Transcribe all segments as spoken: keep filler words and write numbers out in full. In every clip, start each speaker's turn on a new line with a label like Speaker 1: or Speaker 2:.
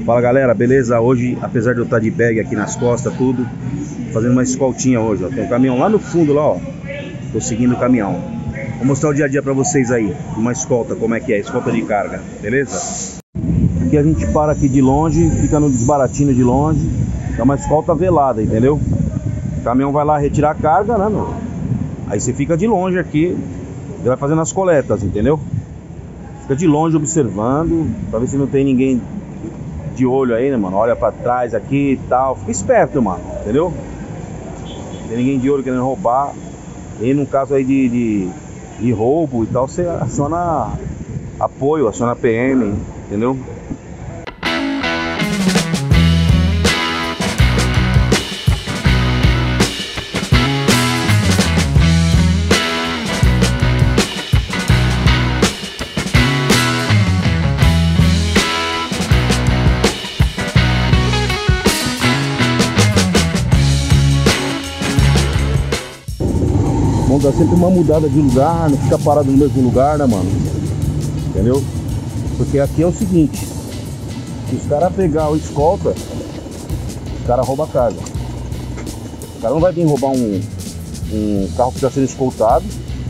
Speaker 1: Fala galera, beleza? Hoje, apesar de eu estar de bag aqui nas costas, tudo, fazendo uma escoltinha hoje, ó. Tem um caminhão lá no fundo, lá, ó. Tô seguindo o caminhão. Vou mostrar o dia a dia pra vocês aí, uma escolta, como é que é, escolta de carga, beleza? Aqui a gente para aqui de longe, fica no desbaratinho de longe. É uma escolta velada, entendeu? O caminhão vai lá retirar a carga, né, meu? Aí você fica de longe aqui, ele vai fazendo as coletas, entendeu? Fica de longe observando, pra ver se não tem ninguém de olho aí, né, mano? Olha pra trás aqui e tal. Fica esperto, mano, entendeu? Não tem ninguém de olho querendo roubar. E no caso aí de, de, de roubo e tal, você aciona apoio, aciona a P M, entendeu? Vamos dar sempre uma mudada de lugar, não ficar parado no mesmo lugar, né, mano? Entendeu? Porque aqui é o seguinte: se os caras pegar o escolta, os caras roubam a carga. O cara não vai vir roubar um, um carro que está sendo escoltado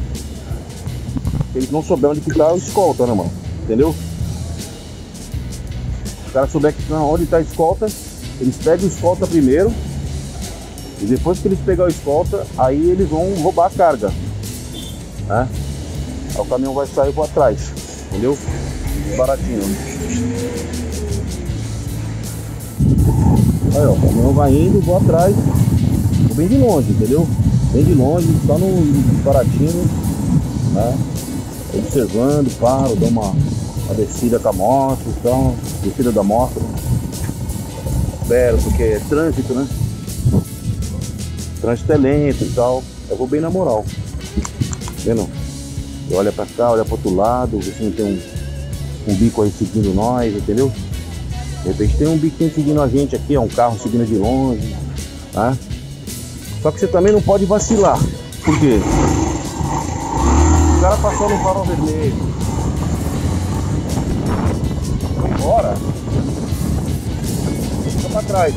Speaker 1: se eles não souberem onde que tá o escolta, né, mano? Entendeu? Se os caras souberem que onde está a escolta, eles pegam o escolta primeiro. E depois que eles pegarem o escolta, aí eles vão roubar a carga, né? Aí o caminhão vai sair por trás, entendeu? Baratinho. Aí ó, o caminhão vai indo, vou atrás, vou bem de longe, entendeu? Bem de longe, só no baratinho, né? Observando, paro, dou uma, uma descida com a moto, então, descida da moto. Espero, porque é trânsito, né? Trânsito é lento e tal. Eu vou bem na moral. Vendo? Eu olho pra cá, olho pro outro lado, ver se não tem um, um bico aí seguindo nós, entendeu? De repente tem um biquinho seguindo a gente aqui, ó, um carro seguindo de longe, tá? Só que você também não pode vacilar. Por quê? O cara passou no farol vermelho, vai embora, fica pra trás.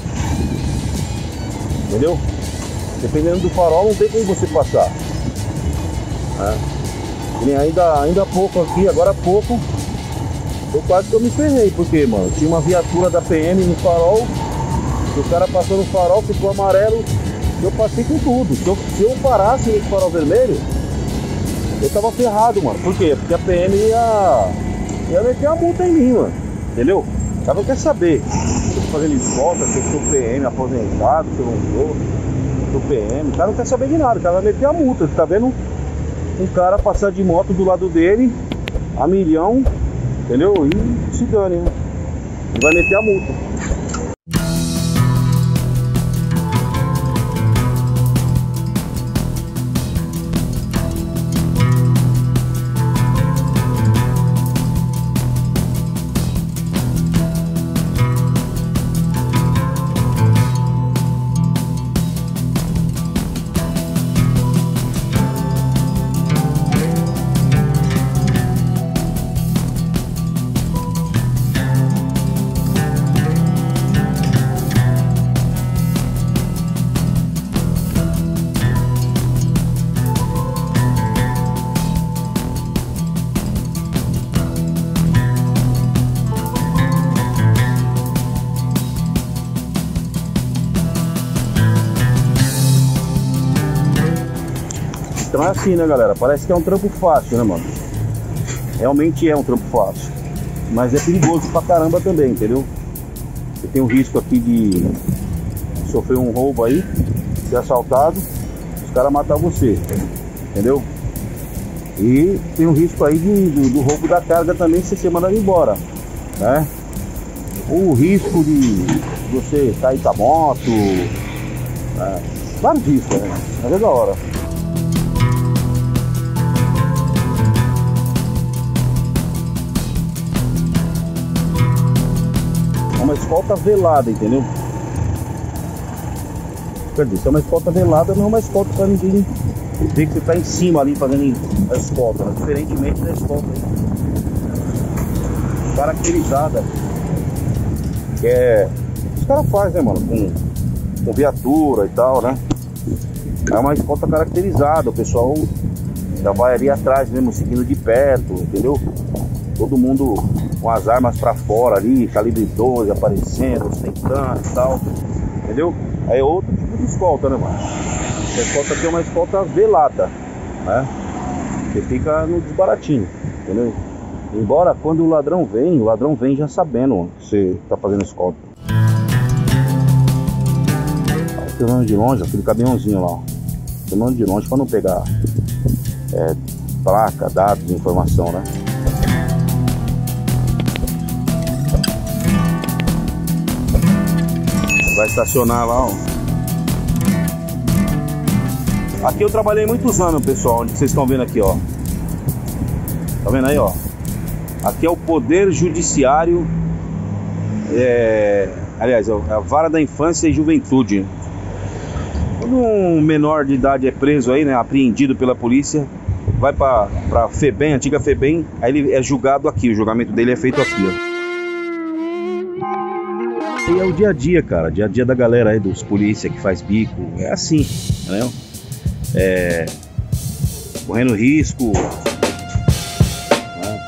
Speaker 1: Entendeu? Dependendo do farol, não tem como você passar. É. E ainda, ainda há pouco aqui, agora há pouco, eu quase que eu me ferrei. Porque, mano, tinha uma viatura da P M no farol, e o cara passou no farol, ficou amarelo, eu passei com tudo. Se eu, se eu parasse nesse farol vermelho, eu tava ferrado, mano. Por quê? Porque a P M ia, ia meter a multa em mim, mano. Entendeu? O cara não quer saber se eu tô fazendo escolta, se eu sou P M aposentado, se eu não sou. Do P M, o cara não quer saber de nada, o cara vai meter a multa. Você tá vendo um cara passar de moto do lado dele a milhão, entendeu? E se dane, né? Ele vai meter a multa. Então é assim, né, galera? Parece que é um trampo fácil, né, mano? Realmente é um trampo fácil, mas é perigoso pra caramba também, entendeu? Você tem um risco aqui de sofrer um roubo aí, ser assaltado, os caras matar você, entendeu? E tem um risco aí de, do, do roubo da carga também, se você mandar embora, né? O risco de você cair com a moto, né? Vários riscos, né? Mas é da hora. É uma escolta velada, entendeu? Quer dizer, se é uma escolta velada, não é uma escolta pra ninguém ver que você tá em cima ali fazendo a escolta, né? Diferentemente da escolta caracterizada. Que é... Os caras fazem, né, mano? Com, com viatura e tal, né? É uma escolta caracterizada, o pessoal já vai ali atrás mesmo, seguindo de perto, entendeu? Todo mundo com as armas pra fora ali, calibre doze aparecendo, ostentando e tal, entendeu? Aí é outro tipo de escolta, né, mano? A escolta aqui é uma escolta velada, né? Você fica no desbaratinho, entendeu? Embora quando o ladrão vem, o ladrão vem já sabendo que você tá fazendo escolta. Filmando de longe, aquele caminhãozinho lá, ó. Filmando de longe pra não pegar é, placa, dados, informação, né? Vai estacionar lá, ó. Aqui eu trabalhei muitos anos, pessoal, onde vocês estão vendo aqui, ó. Tá vendo aí, ó? Aqui é o Poder Judiciário, é... aliás, é a Vara da Infância e Juventude. Quando um menor de idade é preso aí, né, apreendido pela polícia, vai pra, pra FEBEM, antiga FEBEM, aí ele é julgado aqui, o julgamento dele é feito aqui, ó. E é o dia a dia, cara, dia a dia da galera aí, dos polícia que faz bico, é assim, né? É... correndo risco, né?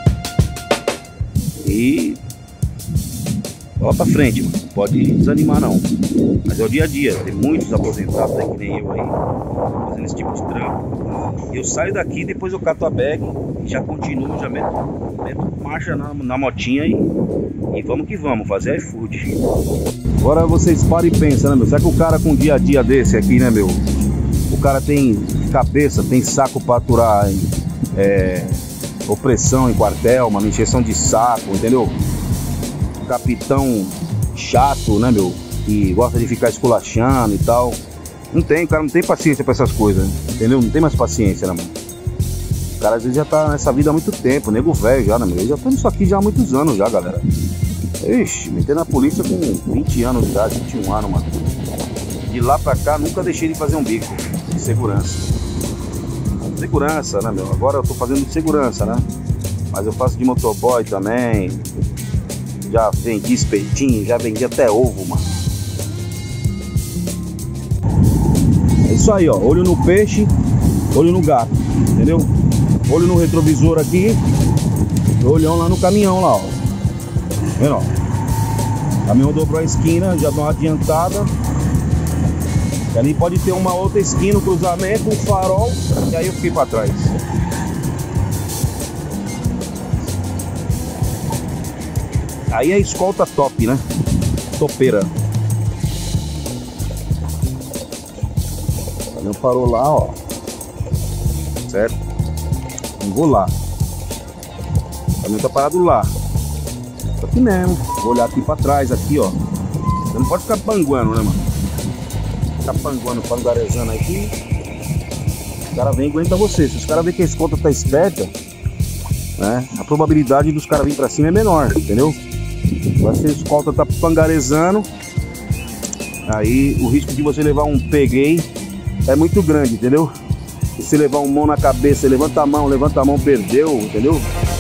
Speaker 1: E... bola pra frente, mano. Não pode desanimar não. Mas é o dia a dia. Tem muitos aposentados aí que nem eu aí, fazendo esse tipo de trampo. Eu saio daqui, depois eu cato a bag e já continuo, já meto, meto marcha na, na motinha e, e vamos que vamos, fazer iFood. Agora vocês param e pensam, né, meu? Será que o cara com um dia a dia desse aqui, né, meu? O cara tem cabeça, tem saco pra aturar é, opressão em quartel, uma encheção de saco, entendeu? Capitão chato, né, meu? Que gosta de ficar esculachando e tal. Não tem, o cara não tem paciência pra essas coisas, né? Entendeu? Não tem mais paciência, né, mano? O cara às vezes já tá nessa vida há muito tempo, nego velho já, né, meu? Eu já tô nisso aqui já há muitos anos já, galera. Ixi, meter na polícia com vinte anos de idade, vinte e um anos, mano. De lá pra cá, nunca deixei de fazer um bico de segurança. Segurança, né, meu? Agora eu tô fazendo de segurança, né? Mas eu faço de motoboy também. Já vendi espetinho, já vendi até ovo, mano. É isso aí, ó. Olho no peixe, olho no gato, entendeu? Olho no retrovisor aqui, olhão lá no caminhão lá, ó. Vendo, ó. O caminhão dobrou a esquina, já dá uma adiantada. E ali pode ter uma outra esquina, um cruzamento, um farol, e aí eu fiquei pra trás. Aí é escolta top, né? Topeira. O caminhão parou lá, ó. Certo? Não vou lá. O caminhão tá parado lá. Tô aqui mesmo. Vou olhar aqui pra trás, aqui, ó. Você não pode ficar panguando, né, mano? Ficar panguando, pangarezando aqui. O cara vem e aguenta você. Se os caras verem que a escolta tá esperta, né? A probabilidade dos caras virem pra cima é menor, entendeu? Você escolta tá pangarezando, aí o risco de você levar um peguei é muito grande, entendeu? Se você levar um mão na cabeça, levanta a mão, levanta a mão, perdeu, entendeu?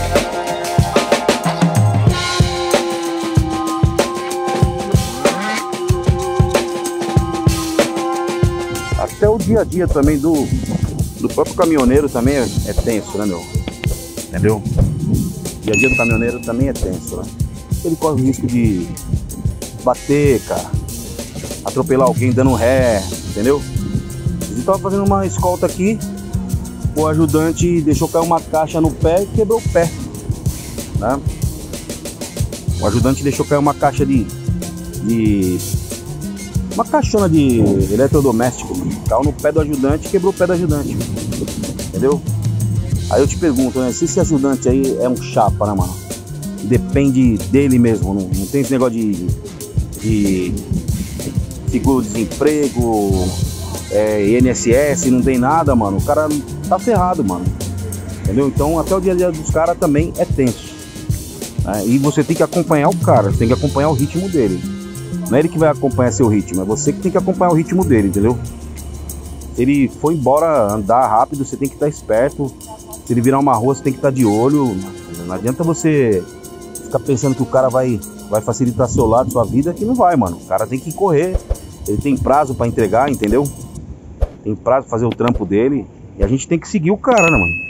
Speaker 1: Até o dia a dia também do, do próprio caminhoneiro também é, é tenso, né, meu? Entendeu? O dia a dia do caminhoneiro também é tenso, né? Ele corre o risco de bater, cara, atropelar alguém dando ré, entendeu? Ele tava fazendo uma escolta aqui, o ajudante deixou cair uma caixa no pé e quebrou o pé, né? O ajudante deixou cair uma caixa de, de uma caixona de eletrodoméstico, caiu no pé do ajudante e quebrou o pé do ajudante, entendeu? Aí eu te pergunto, né, se esse ajudante aí é um chapa, né, mano? Depende dele mesmo, não, não tem esse negócio de, de seguro-desemprego, é, I N S S, não tem nada, mano. O cara tá ferrado, mano. Entendeu? Então até o dia a dia dos caras também é tenso, né? E você tem que acompanhar o cara, você tem que acompanhar o ritmo dele. Não é ele que vai acompanhar seu ritmo, é você que tem que acompanhar o ritmo dele, entendeu? Se ele for embora andar rápido, você tem que estar esperto. Se ele virar uma rua, você tem que estar de olho. Não adianta você fica pensando que o cara vai, vai facilitar seu lado, sua vida, que não vai, mano. O cara tem que correr. Ele tem prazo pra entregar, entendeu? Tem prazo pra fazer o trampo dele. E a gente tem que seguir o cara, né, mano?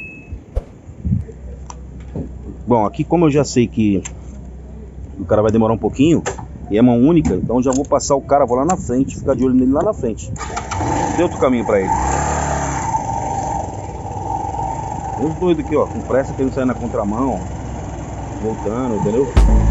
Speaker 1: Bom, aqui como eu já sei que o cara vai demorar um pouquinho e é mão única, então já vou passar o cara, vou lá na frente, ficar de olho nele lá na frente. Tem outro caminho pra ele. Tem os doidos aqui, ó, com pressa, querendo sair na contramão, voltando, entendeu?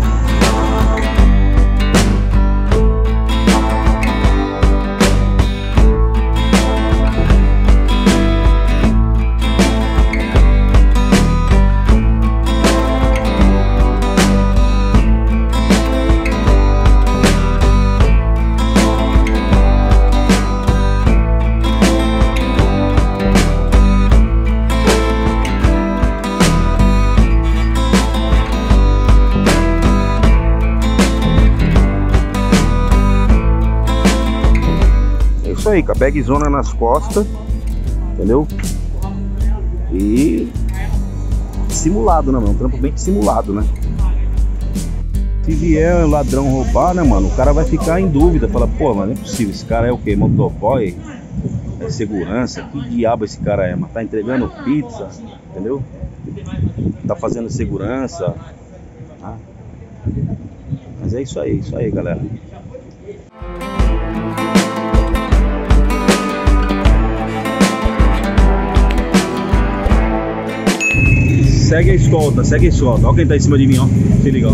Speaker 1: Isso aí, com a bagzona nas costas, entendeu? E simulado, né, mano? Um trampo bem simulado, né? Se vier um ladrão roubar, né, mano? O cara vai ficar em dúvida, fala, pô, mas não é possível, esse cara é o quê? Motoboy? É segurança? Que diabo esse cara é, mano? Tá entregando pizza, entendeu? Tá fazendo segurança, tá? Mas é isso aí, isso aí, galera. Segue a escolta, segue a escolta. Olha quem tá em cima de mim, ó. Se liga, ó.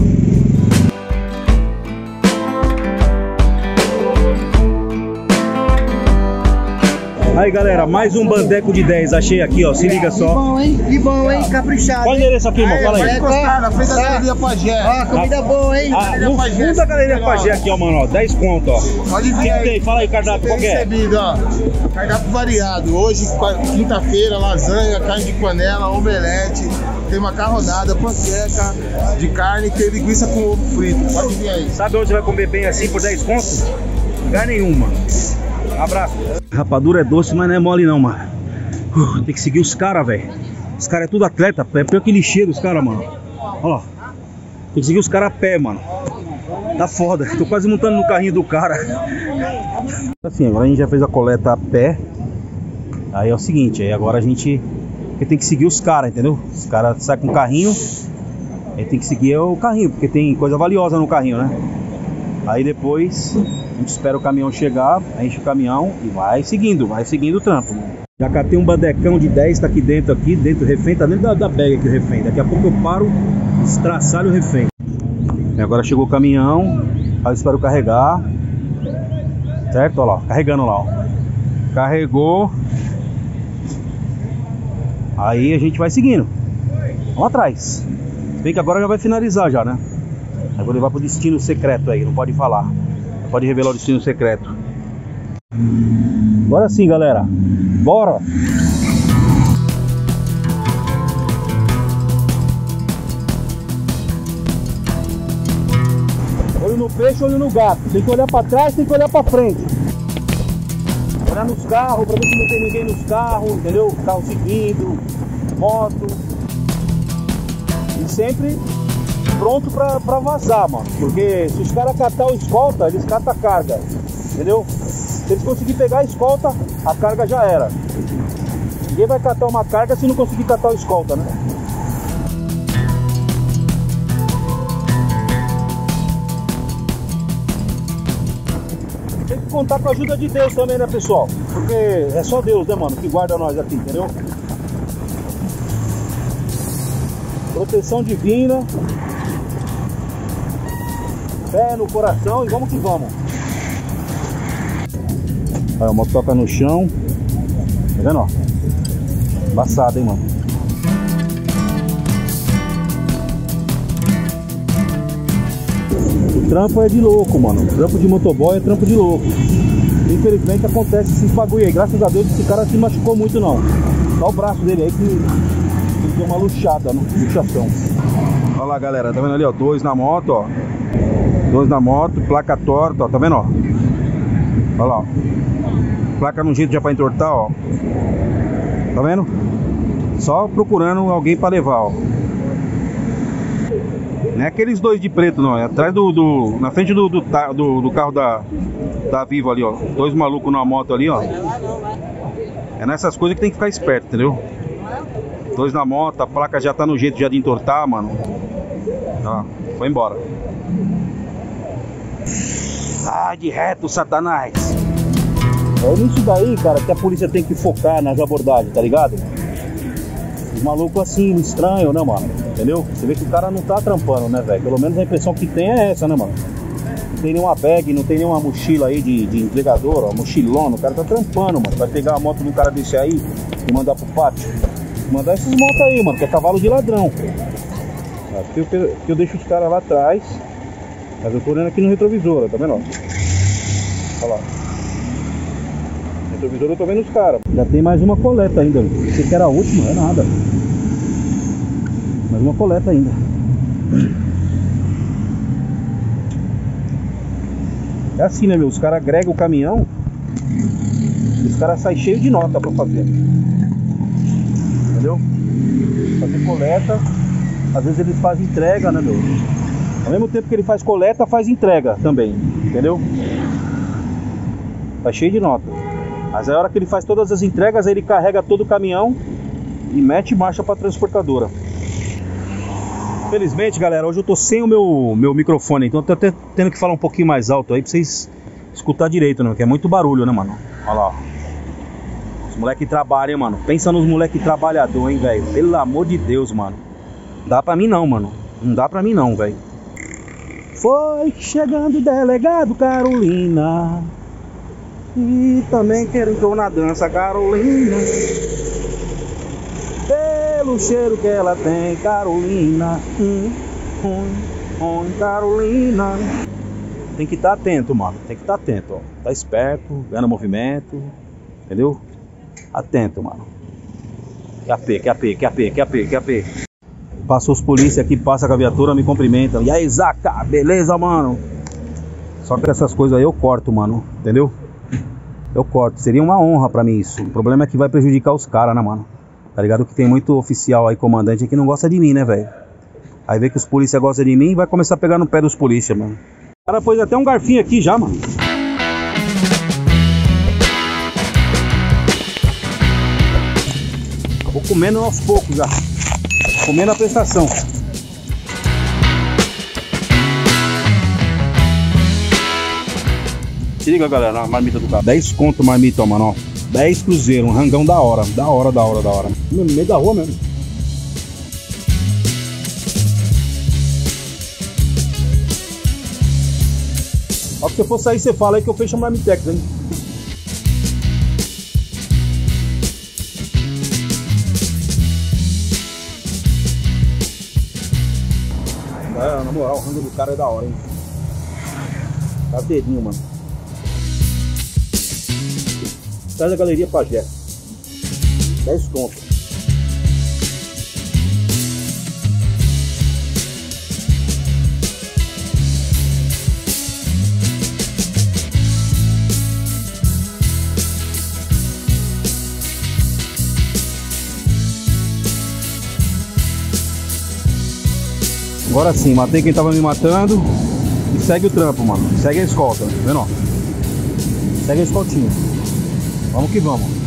Speaker 1: Aí, galera, mais um bandeco de dez. Achei aqui, ó. Se liga só.
Speaker 2: Que bom, hein? Que bom, hein? Caprichado.
Speaker 1: Qual o endereço aqui, irmão? Fala aí.
Speaker 2: Encostar na frente da Galeria Pajé. Ó, comida boa, hein?
Speaker 1: Ah, no fundo da Galeria Pajé aqui, ó, mano, ó. dez conto, ó.
Speaker 2: Pode vir aí.
Speaker 1: Tem? Fala aí, cardápio, qual que é?
Speaker 2: Recebido, ó. Cardápio variado. Hoje, quinta-feira, lasanha, carne de panela, omelete. Tem macarronada, panqueca de carne, tem linguiça com ovo frito. Pode vir aí.
Speaker 1: Sabe onde você vai comer bem assim por dez contos? Lugar nenhum, mano. Um abraço. Rapadura é doce, mas não é mole não, mano. Uh, tem que seguir os caras, velho. Os caras é tudo atleta, é pior que lixeiro os caras, mano. Olha lá. Tem que seguir os caras a pé, mano. Tá foda. Tô quase montando no carrinho do cara. Assim, agora a gente já fez a coleta a pé. Aí é o seguinte, aí agora a gente tem que seguir os caras, entendeu? Os caras saem com o carrinho, aí tem que seguir o carrinho, porque tem coisa valiosa no carrinho, né? Aí depois a gente espera o caminhão chegar, enche o caminhão e vai seguindo, vai seguindo o trampo. Já catei um bandecão de dez, tá aqui dentro, aqui dentro do refém, tá dentro da, da bag aqui o refém. Daqui a pouco eu paro, estraçalho o refém. E agora chegou o caminhão, aí eu espero carregar. Certo? Olha lá, carregando lá, ó. Carregou. Aí a gente vai seguindo. Vamos atrás. Se bem que agora já vai finalizar já, né? Aí vou levar pro destino secreto aí, não pode falar. Não pode revelar o destino secreto. Agora sim, galera. Bora! Olho no peixe, olho no gato. Tem que olhar pra trás, tem que olhar pra frente. Olhar nos carros, pra ver se não tem ninguém nos carros, entendeu? Carro seguindo, moto. E sempre pronto pra, pra vazar, mano. Porque se os caras catar o escolta, eles catam a carga, entendeu? Se eles conseguirem pegar a escolta, a carga já era. Ninguém vai catar uma carga se não conseguir catar o escolta, né? Tem que contar com a ajuda de Deus também, né, pessoal? Porque é só Deus, né, mano, que guarda nós aqui, entendeu? Proteção divina. Fé no coração e vamos que vamos. Olha, a motoca no chão. Tá vendo, ó? Embaçado, hein, mano? O trampo é de louco, mano. O trampo de motoboy é trampo de louco. Infelizmente acontece esses bagulho aí. Graças a Deus esse cara se machucou muito, não. Só o braço dele aí que, que deu uma luxada, né? Luxação. Olha lá, galera. Tá vendo ali, ó? Dois na moto, ó. Dois na moto, placa torta, ó. Tá vendo, ó? Olha lá, ó. Placa no jeito já pra entortar, ó. Tá vendo? Só procurando alguém pra levar, ó. Não é aqueles dois de preto, não. É atrás do... do na frente do, do, do, do carro da, da Vivo ali, ó. Dois malucos na moto ali, ó. É nessas coisas que tem que ficar esperto, entendeu? Dois na moto, a placa já tá no jeito já de entortar, mano. Ó, foi embora. Sai de reto, Satanás. É nisso daí, cara, que a polícia tem que focar nas abordagens, tá ligado? Os malucos assim, estranho, né, mano? Entendeu? Você vê que o cara não tá trampando, né, velho? Pelo menos a impressão que tem é essa, né, mano? Não tem nenhuma bag, não tem nenhuma mochila aí de, de entregador, ó, mochilona. O cara tá trampando, mano. Vai pegar a moto do cara desse aí e mandar pro pátio. Mandar essas motos aí, mano, que é cavalo de ladrão. É, porque, eu, porque eu deixo os caras lá atrás. Mas eu tô olhando aqui no retrovisor, ó, tá vendo? Olha lá. No retrovisor eu tô vendo os caras. Já tem mais uma coleta ainda. Pensei que era a última, é nada. Mais uma coleta ainda. É assim, né, meu? Os caras agregam o caminhão. Os caras saem cheios de nota pra fazer. Entendeu? Fazer coleta. Às vezes eles fazem entrega, né, meu? Ao mesmo tempo que ele faz coleta, faz entrega também. Entendeu? Tá cheio de nota. Mas a hora que ele faz todas as entregas, aí ele carrega todo o caminhão e mete marcha pra transportadora. Infelizmente, galera, hoje eu tô sem o meu, meu microfone, então eu tô até tendo que falar um pouquinho mais alto aí pra vocês escutar direito, né? Porque é muito barulho, né, mano? Olha lá, ó. Os moleques trabalham, hein, mano? Pensa nos moleques trabalhadores, hein, velho? Pelo amor de Deus, mano. Dá pra mim não, mano. Não dá pra mim não, velho. Foi chegando o delegado Carolina. E também quero que eu na dança, Carolina. Pelo cheiro que ela tem, Carolina. Hum, hum, hum, Carolina. Tem que estar atento, mano. Tem que estar atento, ó. Tá esperto, vendo o movimento. Entendeu? Atento, mano. Q A P, Q A P, Q A P, Q A P, Q A P. Passou os polícia aqui, passa com a viatura, me cumprimentam. E aí, Zaca, beleza, mano? Só que essas coisas aí eu corto, mano. Entendeu? Eu corto. Seria uma honra pra mim isso. O problema é que vai prejudicar os caras, né, mano? Tá ligado que tem muito oficial aí, comandante, que não gosta de mim, né, velho? Aí vê que os polícia gostam de mim e vai começar a pegar no pé dos polícia, mano. O cara pôs até um garfinho aqui já, mano. Vou comendo aos poucos já. Comendo a prestação. Se liga, galera, a marmita do carro. dez conto marmita, mano, ó. dez cruzeiro, um rangão da hora. Da hora, da hora, da hora. No meio da rua mesmo. Ó, se você for sair, você fala aí que eu fecho a marmitex, hein? É, na moral, o rango do cara é da hora, hein? Cadeirinho, mano. Sai da Galeria Pajé. dez conto. Agora sim, matei quem tava me matando. E segue o trampo, mano. Segue a escolta, tá vendo? Segue a escoltinha. Vamos que vamos.